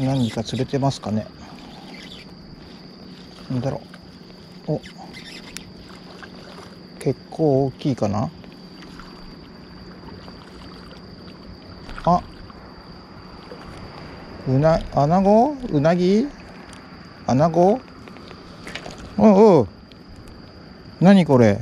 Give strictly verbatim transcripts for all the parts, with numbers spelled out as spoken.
何か釣れてますかね。なんだろう。お、結構大きいかな。あ、うな、アナゴ、うなぎ、アナゴ。おうおう、何これ。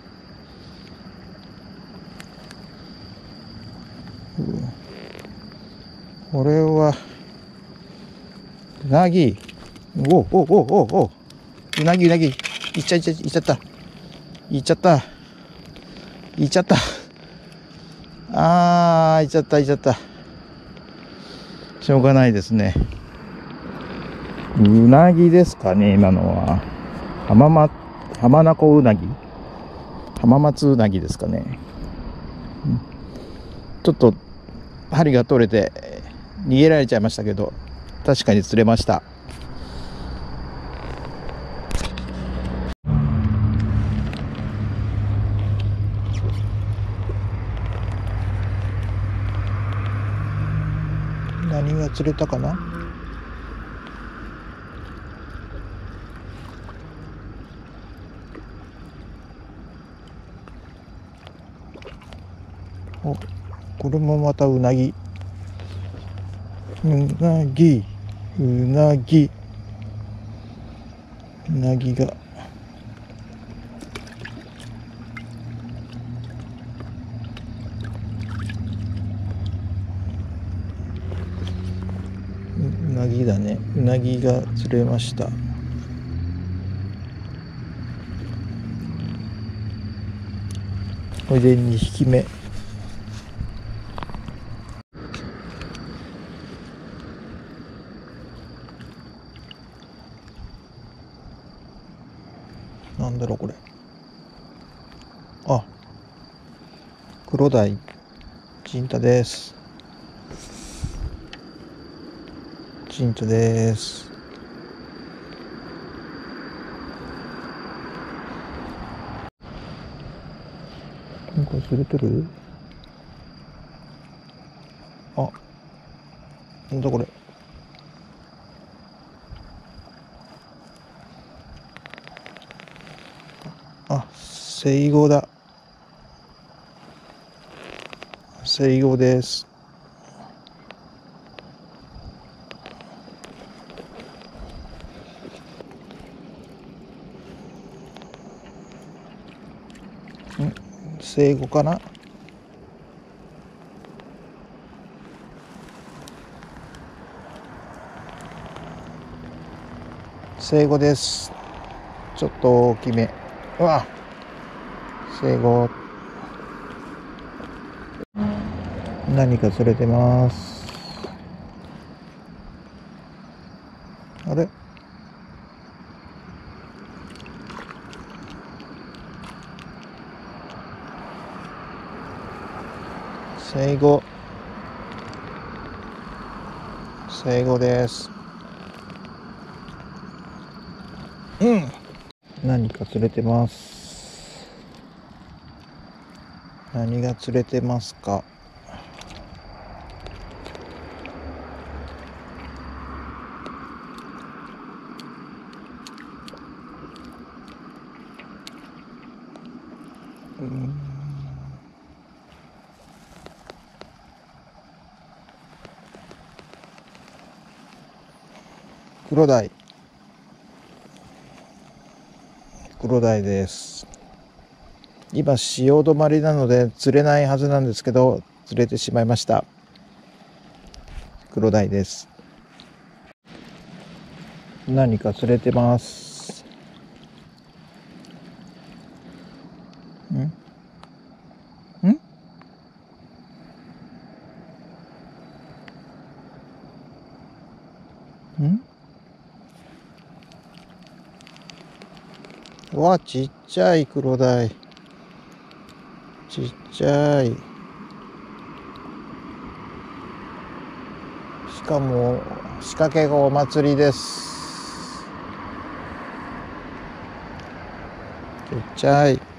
これはうなぎ。おおおおおお、うなぎ、うなぎ。いっちゃいっちゃいっちゃった。いっちゃった。いっちゃった。あー、いっちゃった、いっちゃった。しょうがないですね。うなぎですかね、今のは。浜ま、浜名湖うなぎ、浜松うなぎですかね。ちょっと針が取れて逃げられちゃいましたけど、確かに釣れました。何が釣れたかな。お、これもまたうなぎ。うなぎ、うなぎ、うなぎが。うなぎだね。うなぎが釣れました。これでにひきめ。なんだろうこれ。あ、黒鯛ジンタです。ジンタです。なんか釣れてる。あ、なんだこれ。あ、セイゴだ。セイゴです。ん、セイゴかな。セイゴです。ちょっと大きめ。うわ、セイゴ。何か釣れてます。あれ、セイゴ。セイゴです。うん。何か釣れてます。何が釣れてますか。うん、黒鯛。黒鯛です。今潮止まりなので釣れないはずなんですけど、釣れてしまいました。黒鯛です。何か釣れてます。んんん、わ、ちっちゃい黒鯛。ちっちゃい。しかも仕掛けがお祭りです。ちっちゃい。